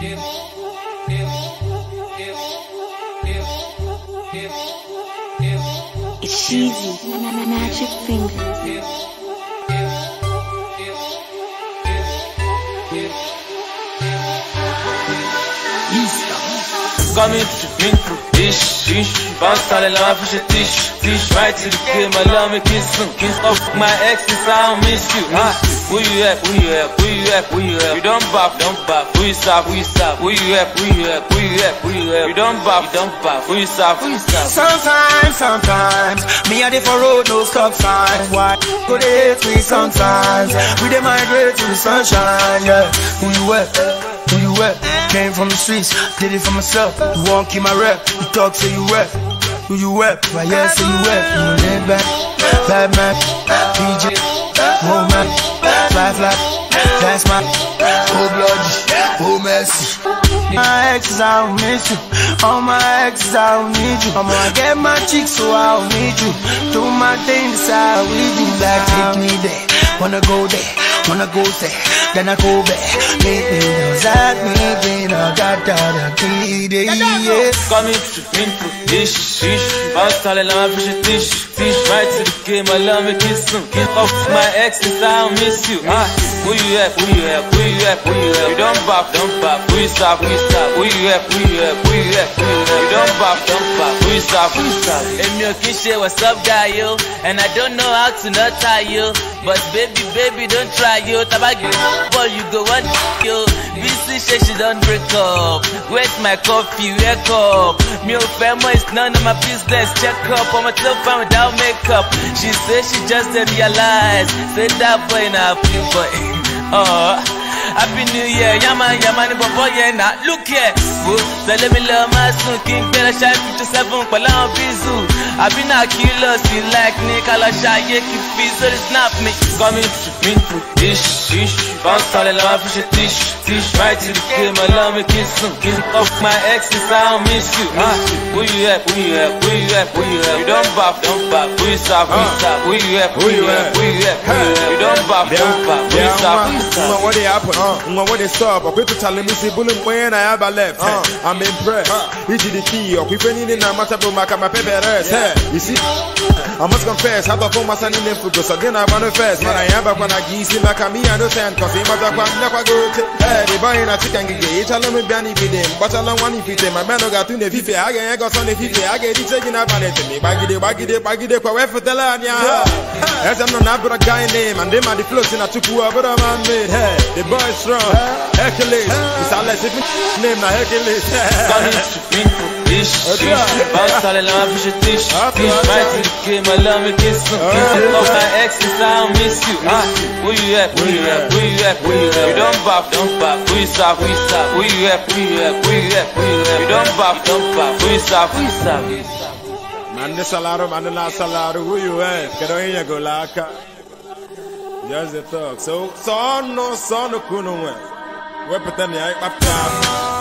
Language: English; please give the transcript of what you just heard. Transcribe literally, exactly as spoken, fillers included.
It's easy, magic finger. Coming to drink for dish, dish. Bounce all along for your dish, dish. Right to the kill, my love me kiss some. Kiss off my exes, I don't miss you. Huh? Who you at? Who you at? Who you at? Who you at? You don't bop, don't bop. Who you stop? Who you stop? Who you at? Who you at? Who you at? Who you at? You don't bop, you don't bop. Who you stop? Who you stop? Sometimes, sometimes, me a different road, no stop signs. Why? Go to hate me sometimes. We dey migrate to the sunshine, yeah. Who you at? Who you at? Came from the streets, did it for myself. You won't keep my rep, you talk say you rap. Who you rap? Why yes say you rap? You laid back, bad man, P J, whole man, fly fly, that's my whole bloody, whole messy. My exes, I don't miss you. All my exes, I don't need you. I'm gonna get my cheeks, so I don't need you. Do my thing, decide we do. Like take me there, wanna go there, wanna go there, then I go back. Make me know that me being a da da da da da. Coming to drink for dish, dish. Bounce all along for your dish, dish. Right to the game, my love me kiss some. Kiss off my exes, I don't miss you. Huh? Who you at? Who you at? Who you at? Who you at? You don't bop, don't bop. Who you stop? Who you stop? Who you at? Who you at? Who you at? Who you at? You don't bop, don't bop. Who you stop? Who you stop? Hey, me okay, shit, what's up, guy, yo? And I don't know how to not tie you, but baby, baby, don't try, yo. Tabagi, boy, you go one, yo. B C say she don't break up. Where's my coffee? Wake up. Me old family is none of my business. Check up on my telephone without makeup. She says she just didn't realize. Say that boy now, boy. Oh, Happy New Year, yaman, yaman, boy, yeah, now look here. Let me love my son, King Better Shine fifty-seven, Palan Bizu. I've been a killer, see like Nick, I'll shy, yeah, keep feet, so it's not me. Coming to drink for dish, dish. Bounce all along for your dish, dish. Right to the kill, my love me kiss some. Kiss off my exes, I don't miss you. Huh? Who you at? Who you at? Who you at? Who you at? You don't bop, don't bop. Who you stop? Who you stop? Who you at? Who you at? Who you at? Who you at? You don't bop, don't bop. Who you stop? Who you stop? What they happen? What they stop? I quit to tell me see bullet when I have a left. I'm impressed. This is the key. If you need a matter of my paper, you see, I must confess, have a phone, my son in the food. So again, I want to fast. When I am back when I give him a cameo, I don't send coffee. Mother, never go to the boy in a chicken gate. I love me, Danny, with him, but I don't want to fit him. My man got to the fifty. I got on the fifty. I get it taken up on it to me. Baggy, baggy, baggy, baggy, for the land. As I'm not a guy name, and them are the floats in a chukua, but I'm on made. Hey, the boy strong. Hercules, it's all like name, na Hercules. Coming to drink for dish, dish. Bounce all along for your dish, dish. Right to the game, my love me kiss some. Kiss off my exes, I don't miss you. Huh? Who you at? Who you at? Who you at? Who you at? You don't bop, don't bop. Who you stop? Who you stop? Who you at? Who you at? Who you at? Who you at? You don't bop, don't bop. Who you stop? Who you stop? Man, the salaro, man, the salaro. Who you at? Get on here, go laka. Just the talk. So, son, no, son, no, kuno. We're pretending I